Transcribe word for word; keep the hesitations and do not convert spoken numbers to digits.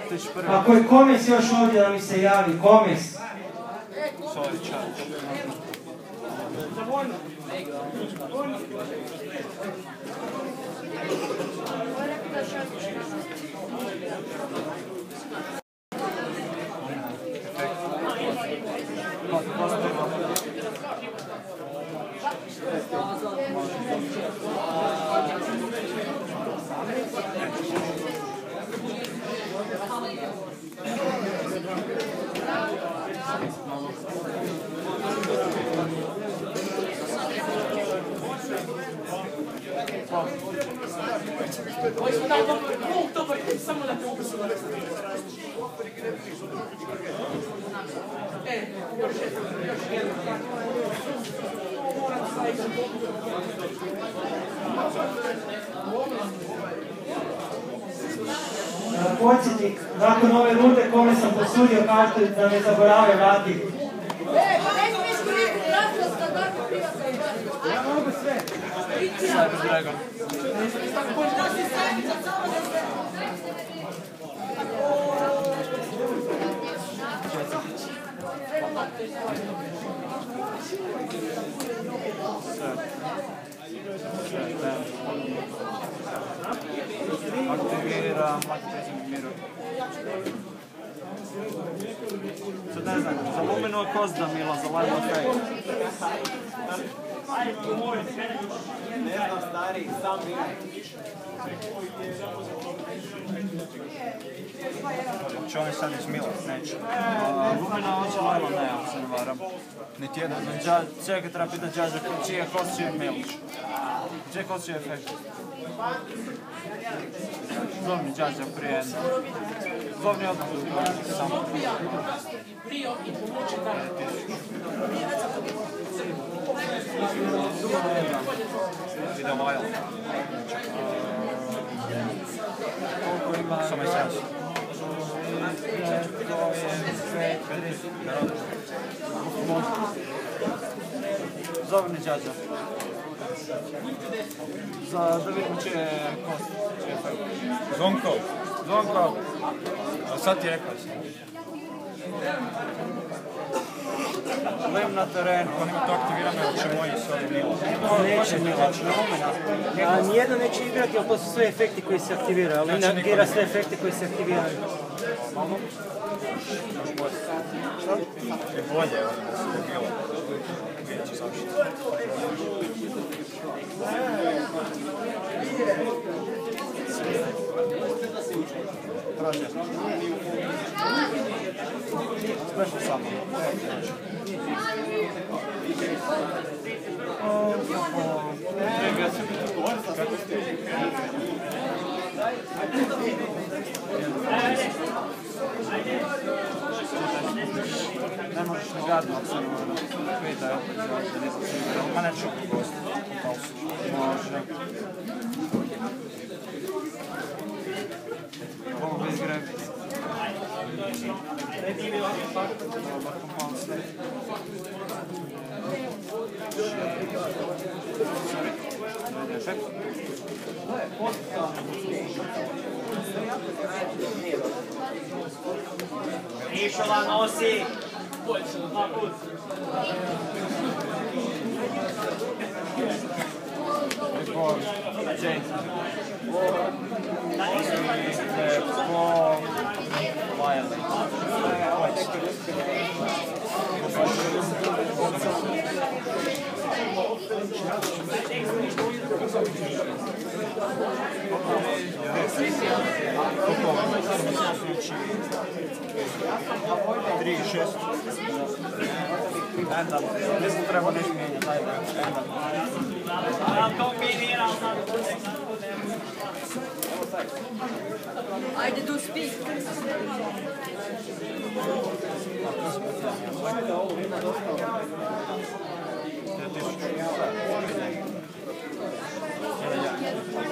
Ako je Komes još ovdje da mi se javi, Komes. Podsjetnik, nakon ove runde kome sam posudio kartu da me zaborave vratiti. Ja mogu sve. Aktivira Matizim Miro. Sad ne znam, za Lumino je Kozda Mila, za Live Effect. Ne znam stari, sam Mila. Će oni sad iz Mila, neće. Lumina hoće Live, ne, ako se ne varam. Niti jedan. Čekaj, treba pitati Đađa, čije Kost je Milić. Čije Kost je Efekt. Zovni Đađa prije. Zovni odmah drugi, samo. Ide Lajla. Koliko ima? Samo je sjans. Zovni Đađa. Za da vidimo će je Kost. Zvonko. Zvonko. A sad ti rekao si. Lim na terenu. Ako nema to aktivirano, ili će moji s ovim Milo. Neće Milač. A nijedno neće igrati, ali to su sve efekti koji se aktiviraju. Ali ne igra sve efekte koji se aktiviraju. Je bolje, ono, da se Milo. Vidjet ću završiti. Traži. Smešno samo. Ne možeš ne gadno, ako se ne pita, opet da nisam sigurno. Ma neću u gostu. Može. Ovo bi izgre. Dobar, pomalo sve. Efekt. Nišova nosi! Rekord, Jane. Rekord, Wiley. Tri, šest. Enda, mislim treba nešto mijenjati, ajde, enda. Ajde, do speak. Ja